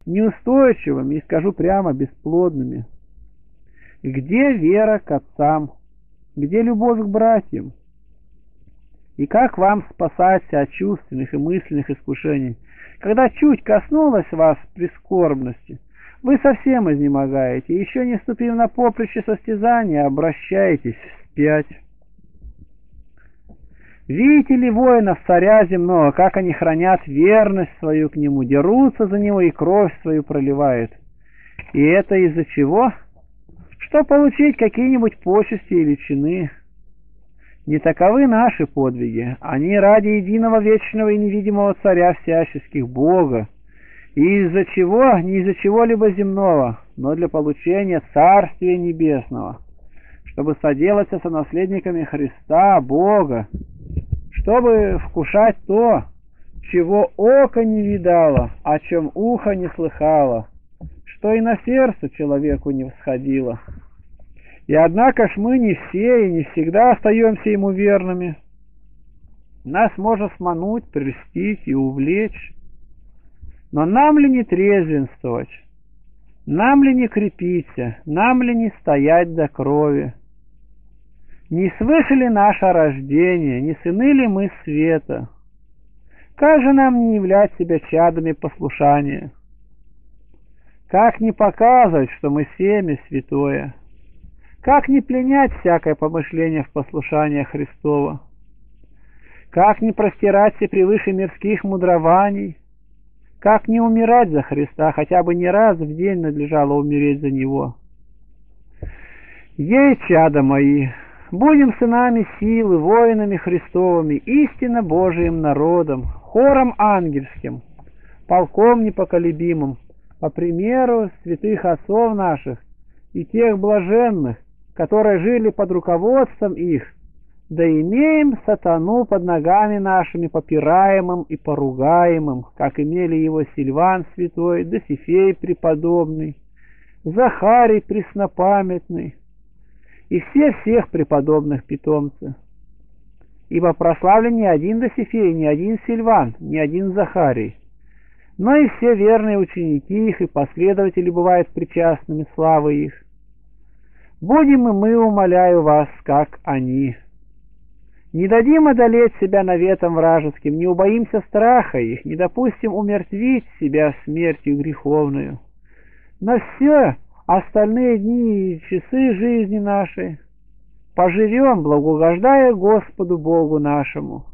неустойчивыми и, скажу прямо, бесплодными. Где вера к отцам? Где любовь к братьям? И как вам спасаться от чувственных и мысленных искушений, когда чуть коснулась вас прискорбности, вы совсем изнемогаете, и еще не ступив на поприще состязания, обращаетесь вспять? Видите ли воинов царя земного, как они хранят верность свою к нему, дерутся за него и кровь свою проливают? И это из-за чего? Что получить какие-нибудь почести или чины? Не таковы наши подвиги, они ради единого вечного и невидимого царя всяческих Бога. И из-за чего? Не из-за чего-либо земного, но для получения Царствия Небесного, чтобы соделаться сонаследниками Христа, Бога, чтобы вкушать то, чего око не видало, о чем ухо не слыхало, что и на сердце человеку не всходило. И однако ж мы не все и не всегда остаемся ему верными. Нас можно смануть, прельстить и увлечь. Но нам ли не трезвенствовать? Нам ли не крепиться? Нам ли не стоять до крови? Не свыше ли наше рождение? Не сыны ли мы света? Как же нам не являть себя чадами послушания? Как не показывать, что мы семя святое? Как не пленять всякое помышление в послушание Христова? Как не простираться превыше мирских мудрований? Как не умирать за Христа, хотя бы не раз в день надлежало умереть за Него? Ей, чада мои, будем сынами силы, воинами Христовыми, истинно Божиим народом, хором ангельским, полком непоколебимым, по примеру святых отцов наших и тех блаженных, которые жили под руководством их, да имеем сатану под ногами нашими попираемым и поругаемым, как имели его Сильван святой, Досифей преподобный, Захарий преснопамятный и всех преподобных питомцев. Ибо прославлен не один Досифей, не один Сильван, не один Захарий, но и все верные ученики их и последователи бывают причастными славы их. Будем и мы, умоляю вас, как они. Не дадим одолеть себя наветом вражеским, не убоимся страха их, не допустим умертвить себя смертью греховную. Но все остальные дни и часы жизни нашей поживем, благоугождая Господу Богу нашему.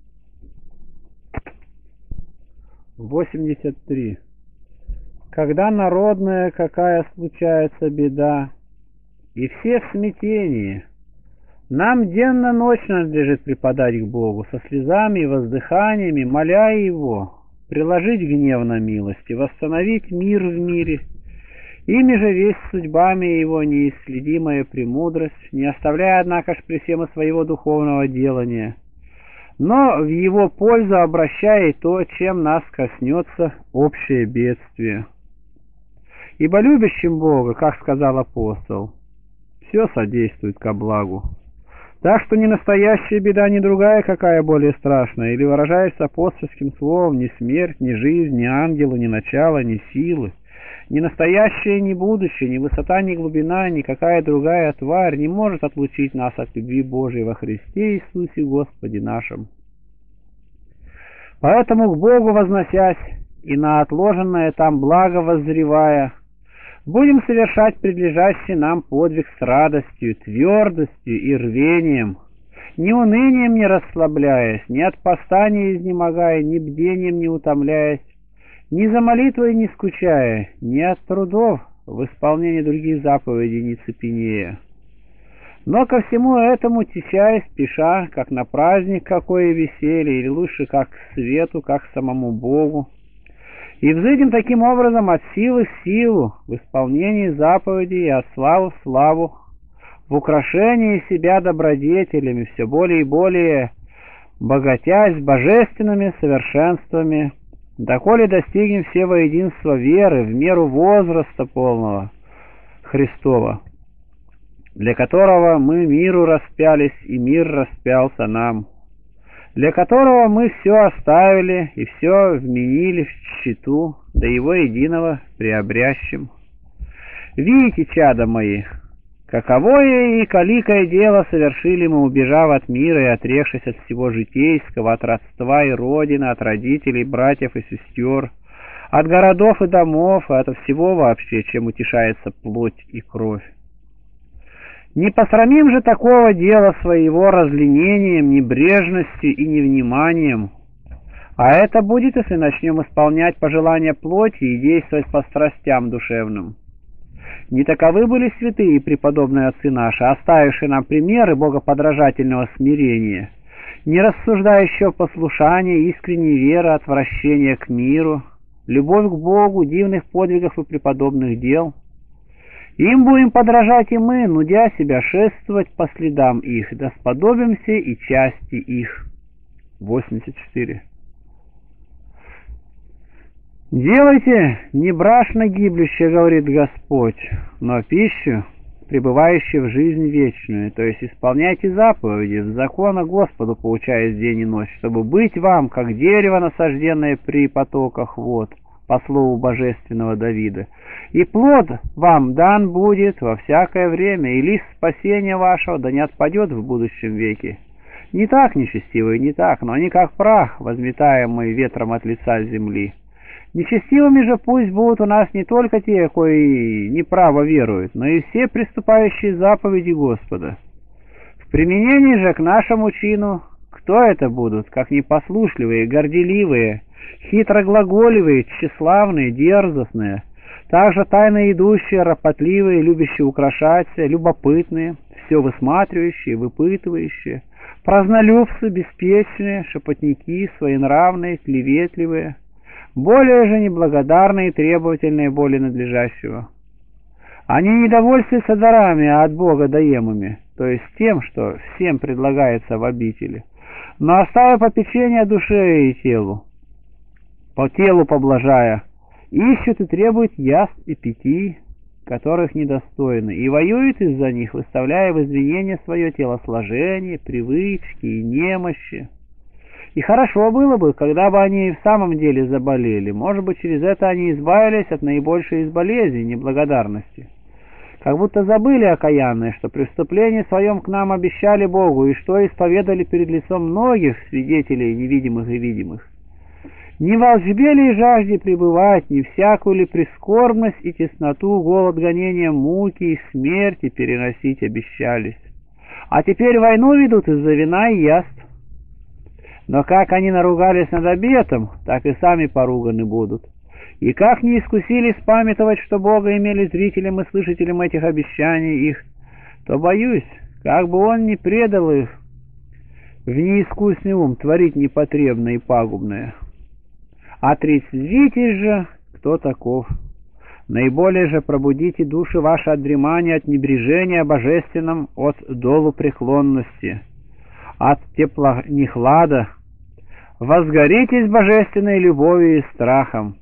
83. Когда народная какая случается беда, и все в смятении, нам денно-ночно надлежит преподать к Богу, со слезами и воздыханиями, моля Его, приложить гнев на милость и восстановить мир в мире. Ими же весь судьбами Его неисследимая премудрость, не оставляя, однако ж, при всем и своего духовного делания, но в Его пользу обращая то, чем нас коснется общее бедствие. Ибо любящим Бога, как сказал апостол, все содействует ко благу. Так что ни настоящая беда, ни другая какая более страшная, или, выражаясь апостольским словом, ни смерть, ни жизнь, ни ангелу, ни начало, ни силы, ни настоящее, ни будущее, ни высота, ни глубина, ни какая другая тварь не может отлучить нас от любви Божией во Христе Иисусе Господе нашим. Поэтому, к Богу возносясь и на отложенное там благо воззревая, будем совершать предлежащий нам подвиг с радостью, твердостью и рвением, ни унынием не расслабляясь, ни от поста не изнемогая, ни бдением не утомляясь, ни за молитвой не скучая, ни от трудов в исполнении других заповедей не цепенея. Но ко всему этому теча и спеша, как на праздник какое веселье, или лучше как к свету, как к самому Богу, и взыдем таким образом от силы в силу, в исполнении заповедей и от славы в славу, в украшении себя добродетелями, все более и более богатясь божественными совершенствами, доколе достигнем все воединства веры в меру возраста полного Христова, для которого мы миру распялись, и мир распялся нам. для которого мы все оставили и все вменили в тщету, до его единого приобрящим. Видите, чада мои, каковое и каликое дело совершили мы, убежав от мира и отрекшись от всего житейского, от родства и родины, от родителей, братьев и сестер, от городов и домов, и от всего вообще, чем утешается плоть и кровь. Не посрамим же такого дела своего разленением, небрежностью и невниманием, а это будет, если начнем исполнять пожелания плоти и действовать по страстям душевным. Не таковы были святые и преподобные отцы наши, оставившие нам примеры богоподражательного смирения, не рассуждающего послушания, искренней веры, отвращения к миру, любовь к Богу, дивных подвигов и преподобных дел. Им будем подражать и мы, нудя себя шествовать по следам их, да сподобимся и части их. 84. «Делайте не брашно гиблющее, — говорит Господь, — но пищу, пребывающую в жизнь вечную, то есть исполняйте заповеди, в закона Господу поучаясь день и ночь, чтобы быть вам, как дерево, насажденное при потоках вод, по слову божественного Давида. И плод вам дан будет во всякое время, и лист спасения вашего да не отпадет в будущем веке. Не так, нечестивые, не так, но они как прах, возметаемый ветром от лица земли. Нечестивыми же пусть будут у нас не только те, кои неправо веруют, но и все приступающие заповеди Господа. В применении же к нашему чину кто это будут, как непослушливые, горделивые, хитроглаголивые, тщеславные, дерзостные, также тайно идущие, ропотливые, любящие украшаться, любопытные, все высматривающие, выпытывающие, празднолюбцы, беспечные, шепотники, своенравные, клеветливые, более же неблагодарные и требовательные более надлежащего. Они не довольствуются дарами, а от Бога даемыми, то есть тем, что всем предлагается в обители, но оставя попечение душе и телу, по телу поблажая, ищут и требуют яств и питий, которых недостойны, и воюют из-за них, выставляя в извинение свое телосложение, привычки и немощи. И хорошо было бы, когда бы они и в самом деле заболели. Может быть, через это они избавились от наибольшей из болезней, неблагодарности. Как будто забыли окаянные, что при вступлении своем к нам обещали Богу, и что исповедали перед лицом многих свидетелей невидимых и видимых. Не в волжбе ли и жажде пребывать, не всякую ли прискорбность и тесноту, голод, гонения, муки и смерти переносить обещались. А теперь войну ведут из-за вина и яств. Но как они наругались над обетом, так и сами поруганы будут. И как не искусились памятовать, что Бога имели зрителем и слышателем этих обещаний их, то, боюсь, как бы он не предал их в неискусный ум творить непотребное и пагубное. Отрезвитесь же, кто таков. Наиболее же пробудите души ваши от дремания, от небрежения божественном, от долу преклонности, от теплонехлада. Возгоритесь божественной любовью и страхом.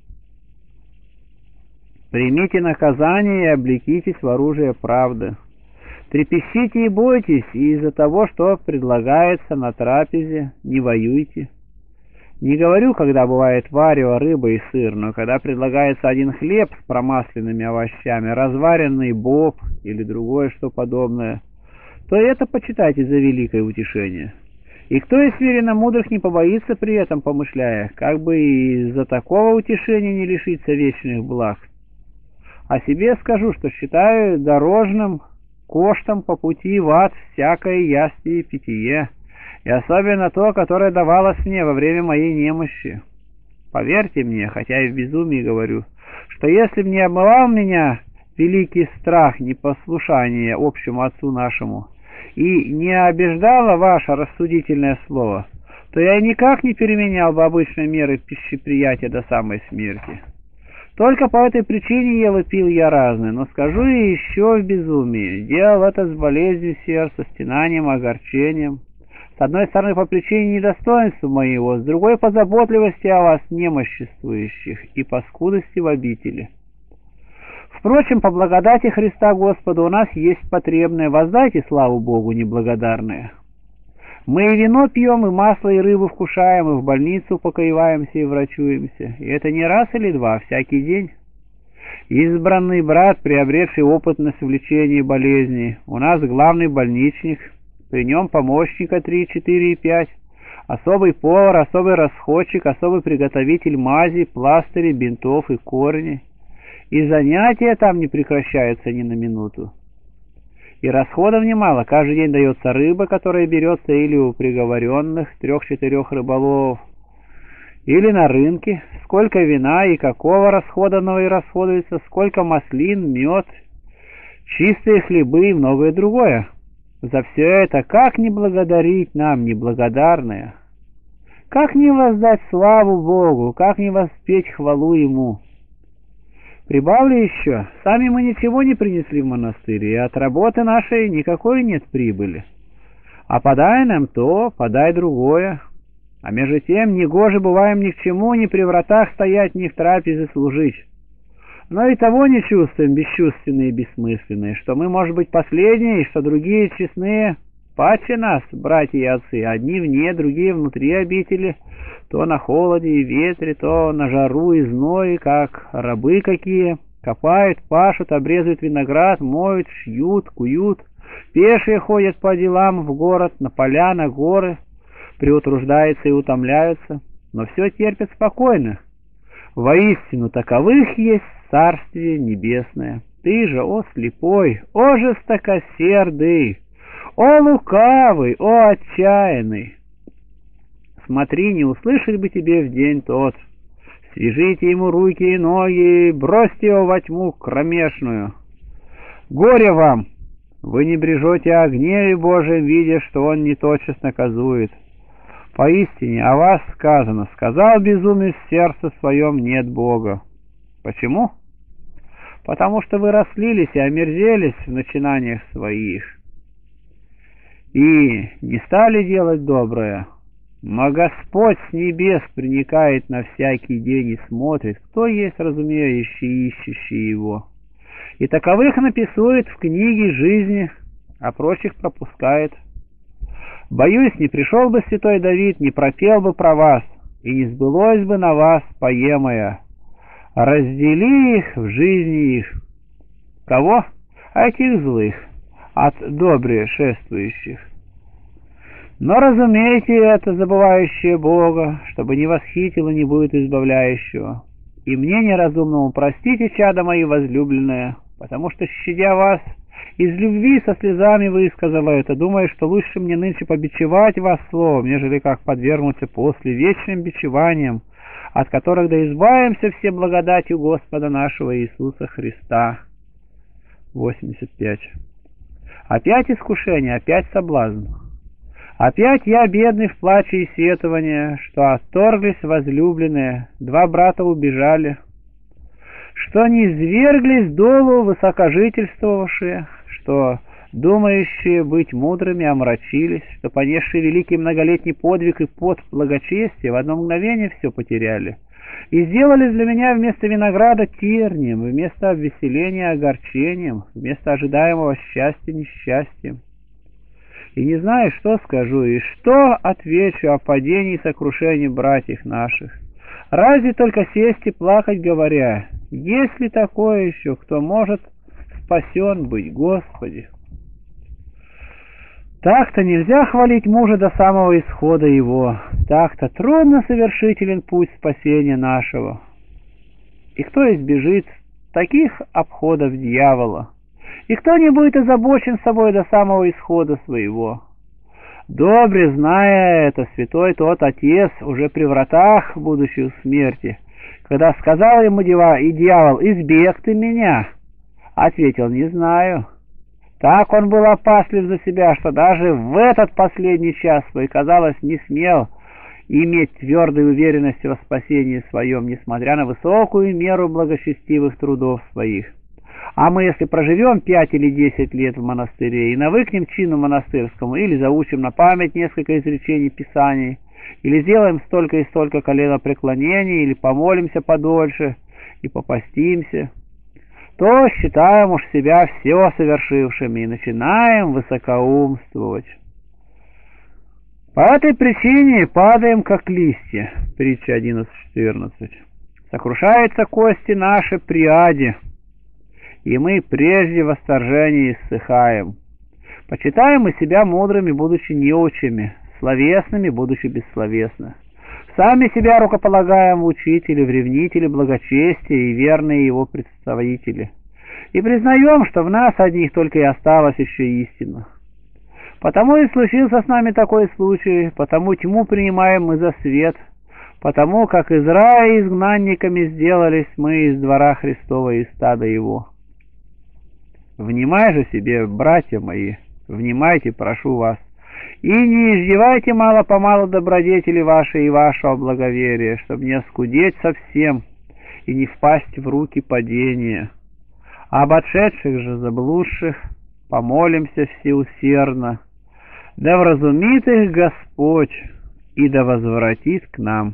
Примите наказание и облекитесь в оружие правды. Трепещите и бойтесь, и из-за того, что предлагается на трапезе, не воюйте. Не говорю, когда бывает варево, рыба и сыр, но когда предлагается один хлеб с промасленными овощами, разваренный боб или другое что подобное, то это почитайте за великое утешение. И кто из смиренно мудрых не побоится при этом, помышляя, как бы из-за такого утешения не лишиться вечных благ? О себе скажу, что считаю дорожным коштом по пути в ад всякое ястие и питье, и особенно то, которое давалось мне во время моей немощи. Поверьте мне, хотя и в безумии говорю, что если б не обмывал меня великий страх непослушания общему Отцу нашему, и не обеждало ваше рассудительное слово, то я никак не переменял бы обычной меры пищеприятия до самой смерти. Только по этой причине ел и пил я разное, но скажу и еще в безумии. Делал это с болезнью сердца, стенанием, огорчением. С одной стороны, по причине недостоинства моего, с другой, по заботливости о вас, немоществующих, и по скудости в обители. Впрочем, по благодати Христа Господа у нас есть потребное. Воздайте славу Богу, неблагодарные. Мы и вино пьем, и масло, и рыбу вкушаем, и в больницу покоиваемся и врачуемся. И это не раз или два, а всякий день. Избранный брат, приобретший опытность в лечении болезней. У нас главный больничник, при нем помощника 3, 4 и 5. Особый повар, особый расходчик, особый приготовитель мази, пластырей, бинтов и корней. И занятия там не прекращаются ни на минуту. И расходов немало. Каждый день дается рыба, которая берется или у приговоренных 3-4 рыболовов, или на рынке. Сколько вина и какого расходанного и расходуется, сколько маслин, мед, чистые хлебы и многое другое. За все это как не благодарить нам, неблагодарные? Как не воздать славу Богу, как не воспеть хвалу Ему? Прибавлю еще, сами мы ничего не принесли в монастырь, и от работы нашей никакой нет прибыли. А подай нам то, подай другое. А между тем, негоже бываем ни к чему, ни при вратах стоять, ни в трапезе служить. Но и того не чувствуем, бесчувственные и бессмысленные, что мы, может быть, последние, и что другие честные паче нас, братья и отцы, одни вне, другие внутри обители, то на холоде и ветре, то на жару и зное, как рабы какие, копают, пашут, обрезают виноград, моют, шьют, куют, пешие ходят по делам в город, на поля, на горы, приутруждаются и утомляются, но все терпят спокойно. Воистину, таковых есть Царствие Небесное. Ты же, о слепой, о жестокосердый, о лукавый, о отчаянный! Смотри, не услышать бы тебе в день тот. Свяжите ему руки и ноги, бросьте его во тьму кромешную. Горе вам! Вы не брежете о гневе Божьем, видя, что он не тотчас наказует. Поистине о вас сказано: сказал безумец в сердце своем, нет Бога. Почему? Потому что вы растлились и омерзелись в начинаниях своих, и не стали делать доброе. Но Господь с небес приникает на всякий день и смотрит, кто есть разумеющий и ищущий Его. И таковых написует в книге жизни, а прочих пропускает. Боюсь, не пришел бы святой Давид, не пропел бы про вас, и не сбылось бы на вас поемое. Раздели их в жизни их. Кого? Этих злых, от добре шествующих. Но разумейте это, забывающее Бога, чтобы не восхитило не будет избавляющего. И мне неразумному простите, чада мои возлюбленные, потому что, щадя вас, из любви со слезами высказала это, думая, что лучше мне нынче побичевать вас словом, нежели как подвергнуться после вечным бичеваниям, от которых да избавимся все благодатью Господа нашего Иисуса Христа. 85. Опять искушение, опять соблазн. Опять я, бедный, в плаче и сетовании, что отторглись возлюбленные, 2 брата убежали, что не изверглись долу высокожительствовавшие, что думающие быть мудрыми омрачились, что понесшие великий многолетний подвиг и пот благочестия в одно мгновение все потеряли, и сделались для меня вместо винограда тернием, вместо обвеселения огорчением, вместо ожидаемого счастья несчастьем. И не знаю, что скажу и что отвечу о падении и сокрушении братьев наших. Разве только сесть и плакать, говоря: есть ли такое еще, кто может спасен быть, Господи? Так-то нельзя хвалить мужа до самого исхода его, так-то трудно совершителен путь спасения нашего. И кто избежит таких обходов дьявола? И кто не будет озабочен собой до самого исхода своего? Добре зная это, святой тот отец, уже при вратах, будучи у смерти, когда сказал ему дьявол: «Избег ты меня», ответил: «Не знаю». Так он был опаслив за себя, что даже в этот последний час свой, казалось, не смел иметь твердой уверенности во спасении своем, несмотря на высокую меру благочестивых трудов своих. А мы, если проживем 5 или 10 лет в монастыре и навыкнем чину монастырскому, или заучим на память несколько изречений Писаний, или сделаем столько и столько коленопреклонений, или помолимся подольше и попастимся, то считаем уж себя все совершившими и начинаем высокоумствовать. По этой причине падаем, как листья. Притча 11:14. Сокрушаются кости наши при аде, и мы прежде восторжения иссыхаем. Почитаем мы себя мудрыми, будучи неучими, словесными, будучи бессловесны. Сами себя рукополагаем в учители, в ревнители благочестия и верные его представители. И признаем, что в нас одних только и осталось еще истина. Потому и случился с нами такой случай, потому тьму принимаем мы за свет, потому как из рая изгнанниками сделались мы из двора Христова и стада его. Внимай же себе, братья мои, внимайте, прошу вас, и не издевайте мало-помалу добродетели ваши и вашего благоверия, чтобы не оскудеть совсем и не впасть в руки падения. Об отшедших же заблудших помолимся всеусердно, да вразумит их Господь и да возвратит к нам.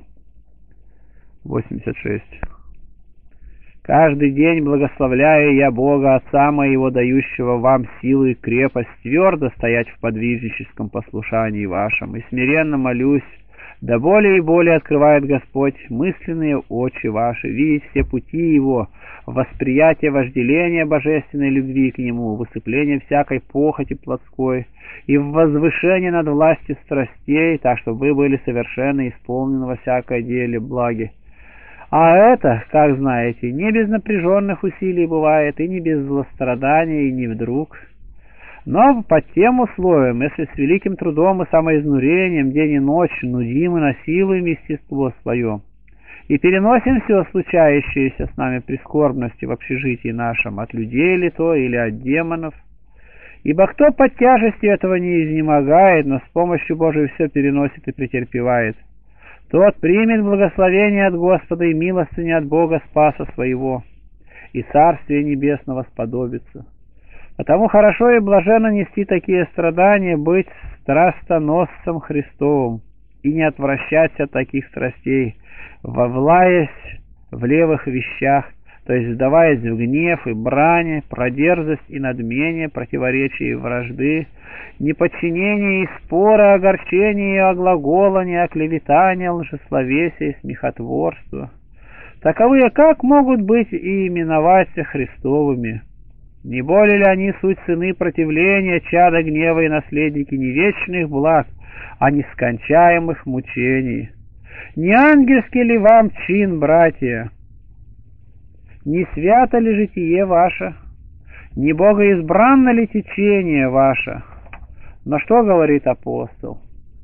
86. Каждый день благословляю я Бога Отца моего, дающего вам силу и крепость твердо стоять в подвижническом послушании вашем, и смиренно молюсь, да более и более открывает Господь мысленные очи ваши, видеть все пути Его, восприятие вожделения божественной любви к Нему, высыпление всякой похоти плотской и в возвышение над властью страстей, так чтобы вы были совершенно исполнены во всякой деле благе. А это, как знаете, не без напряженных усилий бывает, и не без злострадания, и не вдруг. Но под тем условием, если с великим трудом и самоизнурением день и ночь нудим и насилуем естество свое, и переносим все случающееся с нами прискорбности в общежитии нашем, от людей ли то, или от демонов. Ибо кто под тяжестью этого не изнемогает, но с помощью Божией все переносит и претерпевает, тот примет благословение от Господа и милостыню от Бога Спаса своего, и Царствия Небесного сподобится. Потому хорошо и блаженно нести такие страдания, быть страстоносцем Христовым, и не отвращаться от таких страстей, вовлаясь в левых вещах, то есть вдаваясь в гнев и брани, продерзость и надмение, противоречия и вражды, неподчинение и споры, огорчение и оглаголание, оклеветание, лжесловесие, смехотворство. Таковые как могут быть и именоваться Христовыми? Не более ли они суть сыны противления, чада гнева и наследники не вечных благ, а нескончаемых мучений? Не ангельский ли вам чин, братья? Не свято ли житие ваше? Не богоизбранно ли течение ваше? Но что говорит апостол?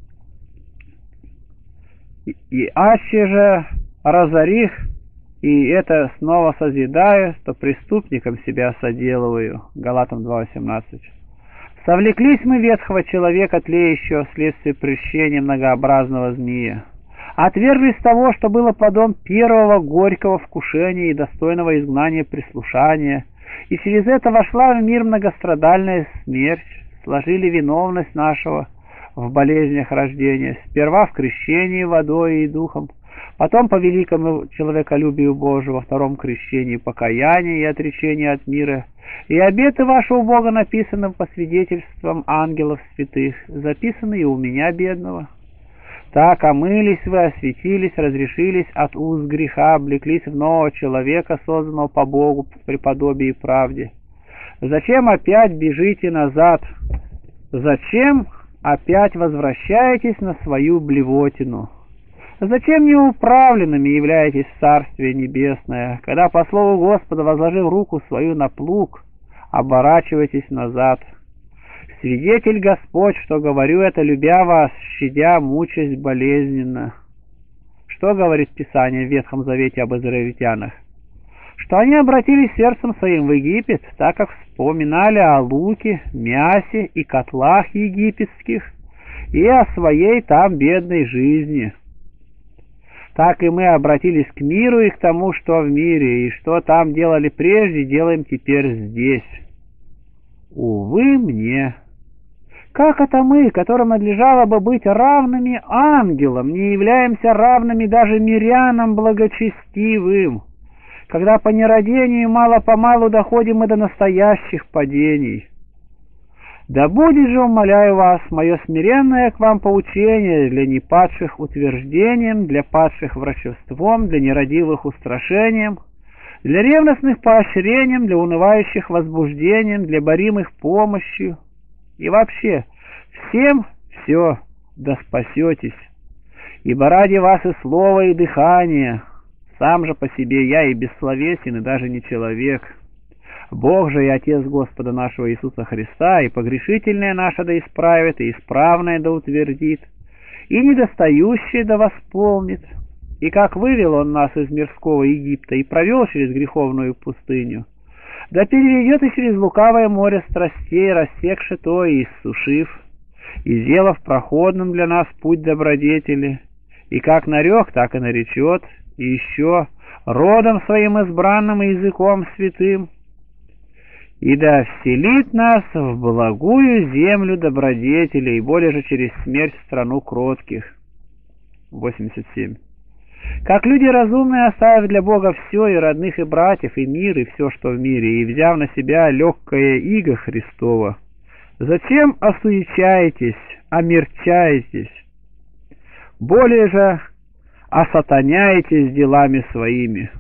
И аще же разорих, и это снова созидаю, то преступником себя соделываю. Галатам 2:18. Совлеклись мы ветхого человека, тлеющего вследствие прещения многообразного змея. Отверглись того, что было плодом первого горького вкушения и достойного изгнания прислушания, и через это вошла в мир многострадальная смерть, сложили виновность нашего в болезнях рождения, сперва в крещении водой и духом, потом по великому человеколюбию Божию во втором крещении покаяние и отречение от мира, и обеты ваши у Бога написаны по свидетельствам ангелов святых, записаны и у меня, бедного. Так омылись вы, осветились, разрешились от уз греха, облеклись в нового человека, созданного по Богу в преподобии и правде. Зачем опять бежите назад? Зачем опять возвращаетесь на свою блевотину? Зачем неуправленными являетесь в Царствие Небесное, когда по слову Господа, возложив руку свою на плуг, оборачиваетесь назад? Свидетель Господь, что говорю это, любя вас, щадя мучасть болезненно. Что говорит Писание в Ветхом Завете об израильтянах? Что они обратились сердцем своим в Египет, так как вспоминали о луке, мясе и котлах египетских, и о своей там бедной жизни. Так и мы обратились к миру и к тому, что в мире, и что там делали прежде, делаем теперь здесь. Увы мне! Как это мы, которым надлежало бы быть равными ангелам, не являемся равными даже мирянам благочестивым, когда по нерадению мало-помалу доходим мы до настоящих падений? Да будет же, умоляю вас, мое смиренное к вам поучение для непадших утверждением, для падших врачевством, для нерадивых устрашением, для ревностных поощрением, для унывающих возбуждением, для боримых помощью. И вообще, всем все, да спасетесь. Ибо ради вас и слово, и дыхание. Сам же по себе я и бессловесен, и даже не человек. Бог же и Отец Господа нашего Иисуса Христа, и погрешительное наше да исправит, и исправное да утвердит, и недостающее да восполнит. И как вывел Он нас из мирского Египта и провел через греховную пустыню, да переведет и через лукавое море страстей, рассекши то и иссушив, и сделав проходным для нас путь добродетели, и как нарек, так и наречет, и еще родом своим избранным и языком святым, и да вселит нас в благую землю добродетелей, и более же через смерть в страну кротких. 87. Как люди разумные, оставив для Бога все, и родных, и братьев, и мир, и все, что в мире, и взяв на себя легкое иго Христово, зачем осуечаетесь, омерчаетесь, более же осатаняетесь делами своими?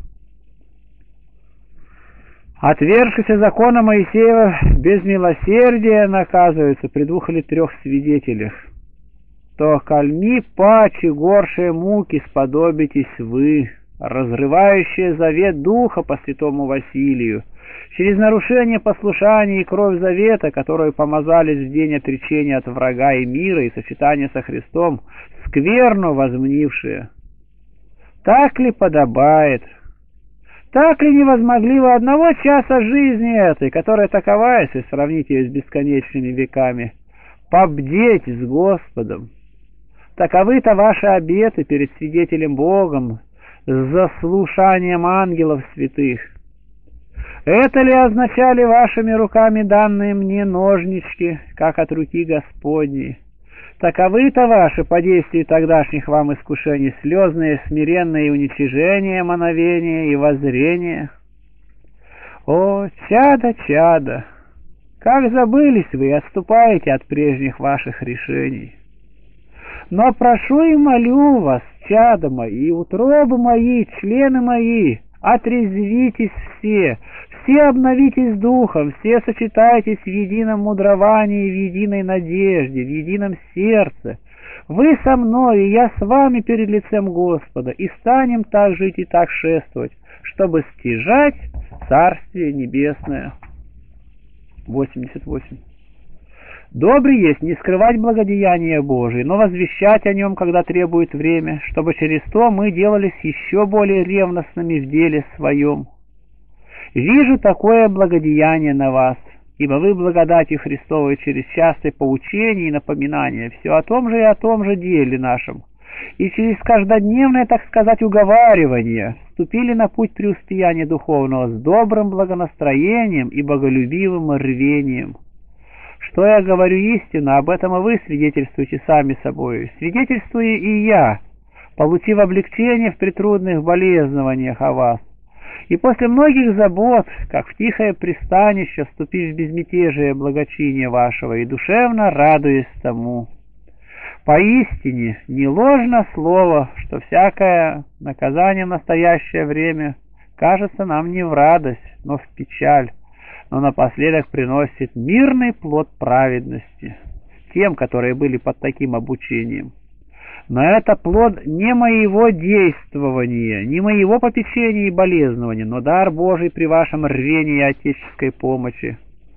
Отвергшиеся закона Моисеева без милосердия наказываются при 2 или 3 свидетелях. То кальми паче горшие муки сподобитесь вы, разрывающие завет Духа по святому Василию, через нарушение послушания и кровь завета, которую помазались в день отречения от врага и мира и сочетания со Христом, скверну возмнившие. Так ли подобает? Так ли не возмогли вы одного часа жизни этой, которая такова, если сравнить ее с бесконечными веками, побдеть с Господом? Таковы-то ваши обеты перед свидетелем Богом, с заслушанием ангелов святых. Это ли означали вашими руками данные мне ножнички, как от руки Господней? Таковы-то ваши по действию тогдашних вам искушений слезные, смиренные уничижения, мановения и воззрения? О, чада, чада! Как забылись вы и отступаете от прежних ваших решений! Но прошу и молю вас, чада мои, утробы мои, члены мои, отрезвитесь все обновитесь духом, все сочетайтесь в едином мудровании, в единой надежде, в едином сердце. Вы со мной, и я с вами перед лицем Господа, и станем так жить и так шествовать, чтобы стяжать Царствие Небесное. 88. Добрый есть не скрывать благодеяния Божие, но возвещать о нем, когда требует время, чтобы через то мы делались еще более ревностными в деле своем. Вижу такое благодеяние на вас, ибо вы благодатью Христовой через частые поучения и напоминания все о том же и о том же деле нашем, и через каждодневное, так сказать, уговаривание вступили на путь преуспеяния духовного с добрым благонастроением и боголюбивым рвением. Что я говорю истину, об этом и вы свидетельствуете сами собой, свидетельствую и я, получив облегчение в претрудных болезнованиях о вас. И после многих забот, как в тихое пристанище, вступив в безмятежие благочиния вашего, и душевно радуясь тому. Поистине, не ложно слово, что всякое наказание в настоящее время кажется нам не в радость, но в печаль, но напоследок приносит мирный плод праведности тем, которые были под таким обучением. Но это плод не моего действования, не моего попечения и болезнования, но дар Божий при вашем рвении и отеческой помощи.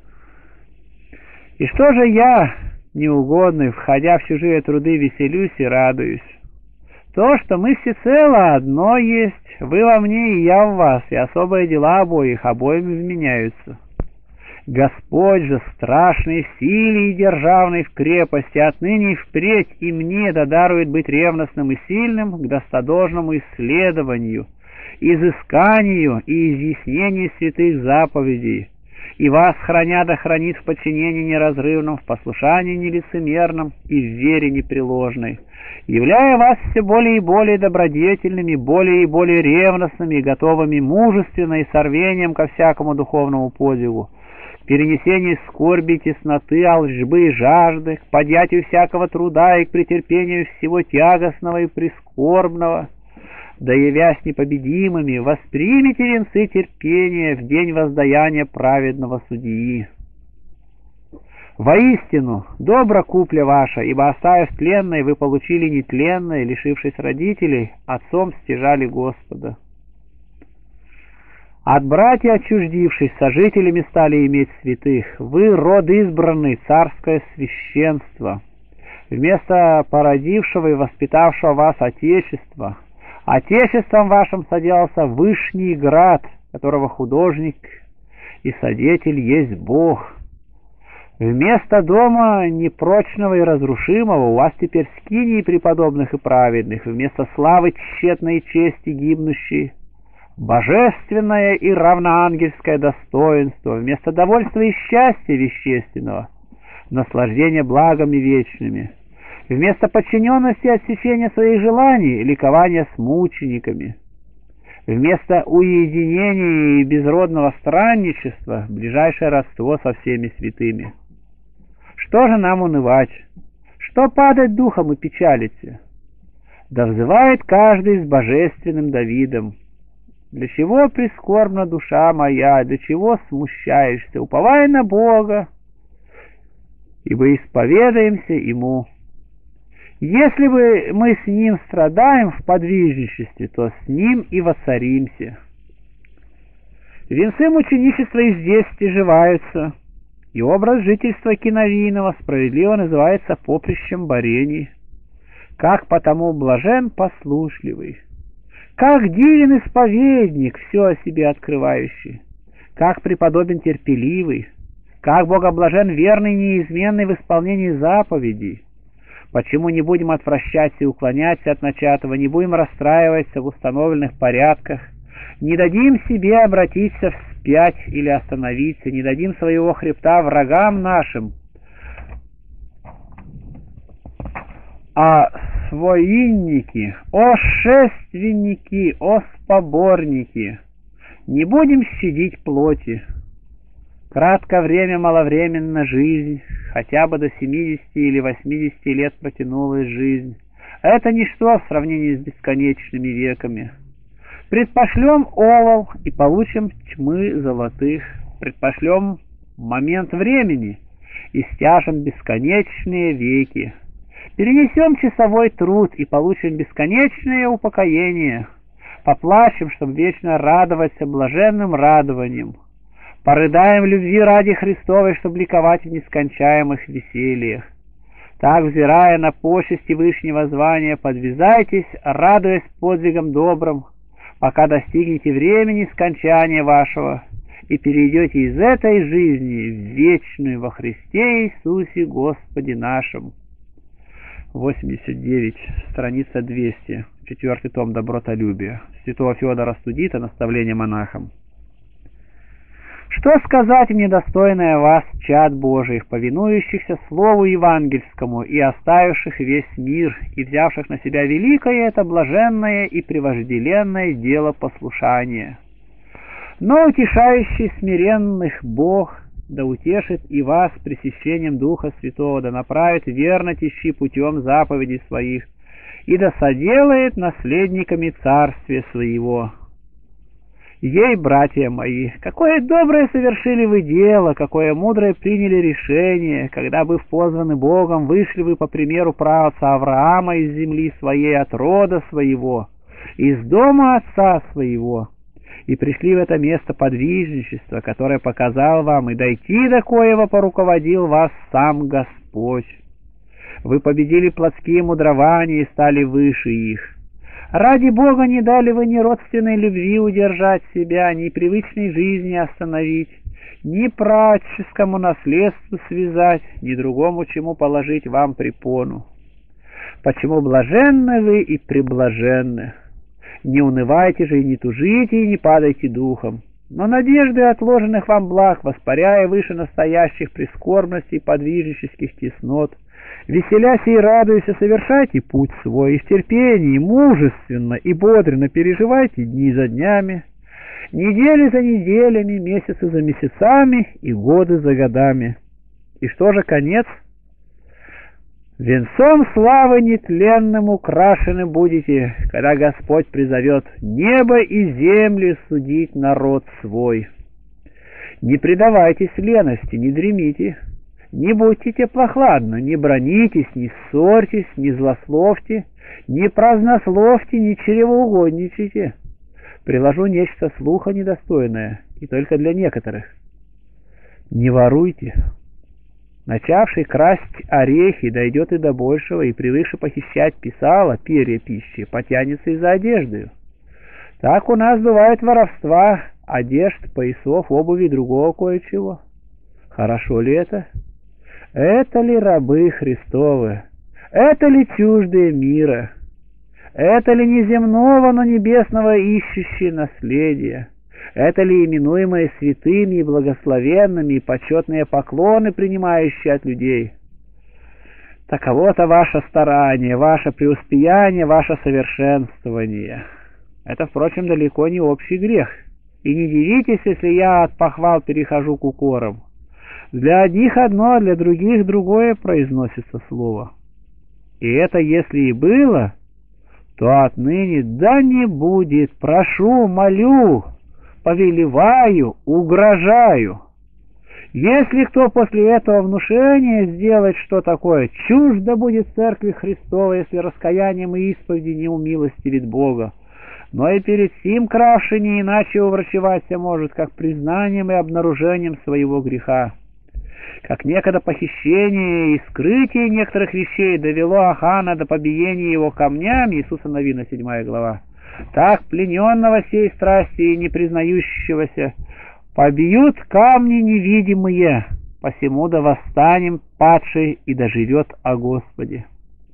И что же я, неугодный, входя в чужие труды, веселюсь и радуюсь? То, что мы всецело одно есть, вы во мне и я в вас, и особые дела обоим изменяются. Господь же страшный в силе и державный в крепости, отныне и впредь и мне дарует быть ревностным и сильным к достодолжному исследованию, изысканию и изъяснению святых заповедей, и вас храня да хранит в подчинении неразрывном, в послушании нелицемерном и в вере непреложной, являя вас все более и более добродетельными, более и более ревностными и готовыми мужественно и с рвением ко всякому духовному подвигу, к перенесению скорби, тесноты, алчбы и жажды, к подъятию всякого труда и к претерпению всего тягостного и прискорбного, да явясь непобедимыми, воспримите венцы терпения в день воздаяния праведного судьи. Воистину, добра купля ваша, ибо, оставив тленное, вы получили нетленное, лишившись родителей, отцом стяжали Господа. От братья отчуждившись, сожителями стали иметь святых. Вы, род избранный, царское священство. Вместо породившего и воспитавшего вас Отечества, Отечеством вашим соделался Вышний Град, которого художник и содетель есть Бог. Вместо дома непрочного и разрушимого у вас теперь скинии преподобных и праведных, вместо славы тщетной чести гибнущей божественное и равноангельское достоинство, вместо довольства и счастья вещественного наслаждение благами вечными, вместо подчиненности и отсечения своих желаний ликования с мучениками, вместо уединения и безродного странничества ближайшее родство со всеми святыми. Что же нам унывать? Что падать духом и печалиться? Да взывает каждый с божественным Давидом: «Для чего прискорбна душа моя, для чего смущаешься? Уповай на Бога, ибо исповедаемся Ему». Если бы мы с Ним страдаем в подвижничестве, то с Ним и воцаримся. Венцы мученичества и здесь стяжеваются, и образ жительства киновийного справедливо называется поприщем борений. Как потому блажен послушливый, как дивен исповедник, все о себе открывающий, как преподобен терпеливый, как богоблажен верный неизменный в исполнении заповедей. Почему не будем отвращаться и уклоняться от начатого, не будем расстраиваться в установленных порядках, не дадим себе обратиться вспять или остановиться, не дадим своего хребта врагам нашим, а своинники, о шественники, о споборники, не будем щадить плоти. Кратко время, маловременно жизнь, хотя бы до 70 или 80 лет протянулась жизнь. Это ничто в сравнении с бесконечными веками. Предпошлем овал и получим тьмы золотых. Предпошлем момент времени и стяжем бесконечные веки. Перенесем часовой труд и получим бесконечное упокоение. Поплачем, чтобы вечно радоваться блаженным радованием. Порыдаем любви ради Христовой, чтобы ликовать в нескончаемых весельях. Так, взирая на почести вышнего звания, подвязайтесь, радуясь подвигам добрым, пока достигнете времени скончания вашего и перейдете из этой жизни в вечную во Христе Иисусе Господе нашим. 89, страница 200, 4 том «Добротолюбие», святого Феодора Студита, наставление монахам. Что сказать мне, достойное вас, чад Божиих, повинующихся Слову Евангельскому и оставивших весь мир, и взявших на себя великое это блаженное и превожделенное дело послушания? Но утешающий смиренных Бог да утешит и вас пресыщением Духа Святого, да направит верно тещи путем заповедей своих, и да соделает наследниками царствия своего. Ей, братья мои, какое доброе совершили вы дело, какое мудрое приняли решение, когда, быв позваны Богом, вышли вы по примеру праотца Авраама из земли своей, от рода своего, из дома отца своего, и пришли в это место подвижничества, которое показал вам, и дойти до коего поруководил вас сам Господь. Вы победили плотские мудрования и стали выше их. Ради Бога не дали вы ни родственной любви удержать себя, ни привычной жизни остановить, ни праотческому наследству связать, ни другому чему положить вам препону. Почему блаженны вы и преблаженны? Не унывайте же и не тужите, и не падайте духом, но надежды отложенных вам благ, воспаряя выше настоящих прискорбностей и подвижнических теснот, веселясь и радуясь, совершайте путь свой, и в терпении, мужественно и бодренно переживайте дни за днями, недели за неделями, месяцы за месяцами и годы за годами. И что же конец? Венцом славы нетленным украшены будете, когда Господь призовет небо и землю судить народ свой. Не предавайтесь лености, не дремите, не будьте теплохладны, не бранитесь, не ссорьтесь, не злословьте, не празднословьте, не чревоугодничайте. Приложу нечто слуха недостойное, и только для некоторых. Не воруйте. Начавший красть орехи дойдет и до большего, и привыкший похищать писала, перья пищи, потянется и за одеждою. Так у нас бывает воровства, одежд, поясов, обуви и другого кое-чего. Хорошо ли это? Это ли рабы Христовы? Это ли чуждые мира? Это ли неземного, но небесного ищущие наследия? Это ли именуемые святыми и благословенными, и почетные поклоны, принимающие от людей? Таково-то ваше старание, ваше преуспеяние, ваше совершенствование. Это, впрочем, далеко не общий грех. И не дивитесь, если я от похвал перехожу к укорам. Для одних одно, а для других другое произносится слово. И это, если и было, то отныне да не будет, прошу, молю, повелеваю, угрожаю. Если кто после этого внушения сделает что такое, чуждо будет церкви Христовой, если раскаянием и исповеди не умилостивит Бога. Но и перед сим кравший не иначе уврачеваться может, как признанием и обнаружением своего греха. Как некогда похищение и скрытие некоторых вещей довело Ахана до побиения его камнями, Иисуса Навина, 7 глава, так плененного сей страсти и не признающегося побьют камни невидимые, посему да восстанем падший и доживет о Господе.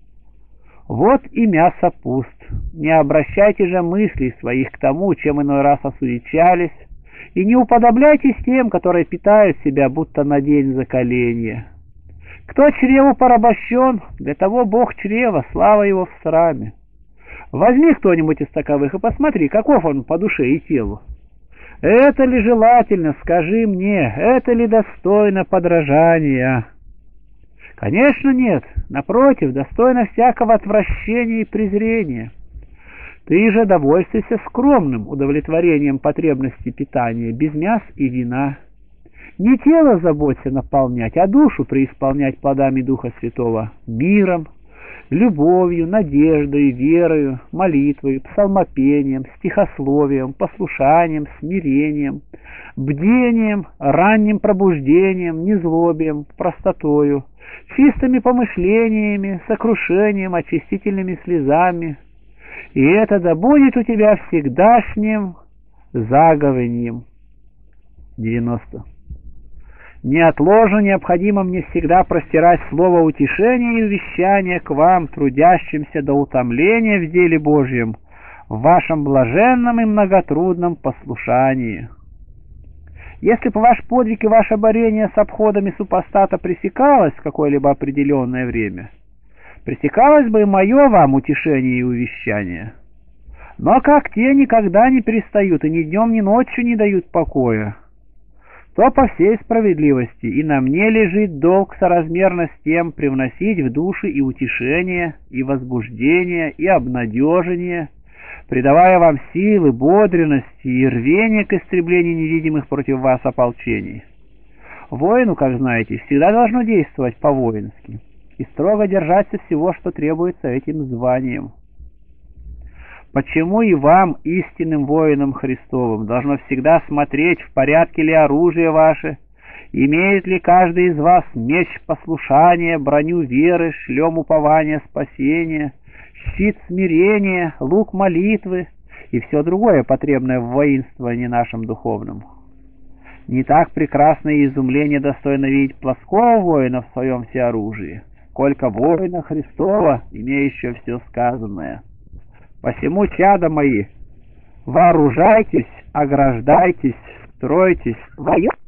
Вот и мясо пуст. Не обращайте же мыслей своих к тому, чем иной раз осуетчались, и не уподобляйтесь тем, которые питают себя, будто на день заколения. Кто чреву порабощен, для того Бог чрева, слава его в сраме. Возьми кто-нибудь из таковых и посмотри, каков он по душе и телу. Это ли желательно, скажи мне, это ли достойно подражания? Конечно, нет. Напротив, достойно всякого отвращения и презрения. Ты же довольствуйся скромным удовлетворением потребностей питания, без мяс и вина. Не тело заботься наполнять, а душу преисполнять плодами Духа Святого, миром, любовью, надеждой, верою, молитвой, псалмопением, стихословием, послушанием, смирением, бдением, ранним пробуждением, незлобием, простотою, чистыми помышлениями, сокрушением, очистительными слезами. И это да будет у тебя всегдашним заговеньем. 90. Неотложно необходимо мне всегда простирать слово утешения и увещания к вам, трудящимся до утомления в деле Божьем, в вашем блаженном и многотрудном послушании. Если бы ваш подвиг и ваше борение с обходами супостата пресекалось в какое-либо определенное время, пресекалось бы и мое вам утешение и увещание. Но как те никогда не перестают и ни днем, ни ночью не дают покоя, то по всей справедливости и на мне лежит долг соразмерно с тем привносить в души и утешение, и возбуждение, и обнадежение, придавая вам силы, бодренности и рвение к истреблению невидимых против вас ополчений. Воину, как знаете, всегда должно действовать по-воински и строго держаться всего, что требуется этим званием. Почему и вам, истинным воинам Христовым, должно всегда смотреть, в порядке ли оружие ваше, имеет ли каждый из вас меч послушания, броню веры, шлем упования, спасения, щит смирения, лук молитвы и все другое, потребное в воинствовании нашем духовном. Не так прекрасное изумление достойно видеть плоского воина в своем всеоружии, сколько воина Христова, имеющего все сказанное. Посему, чада мои, вооружайтесь, ограждайтесь, стройтесь, воюйте.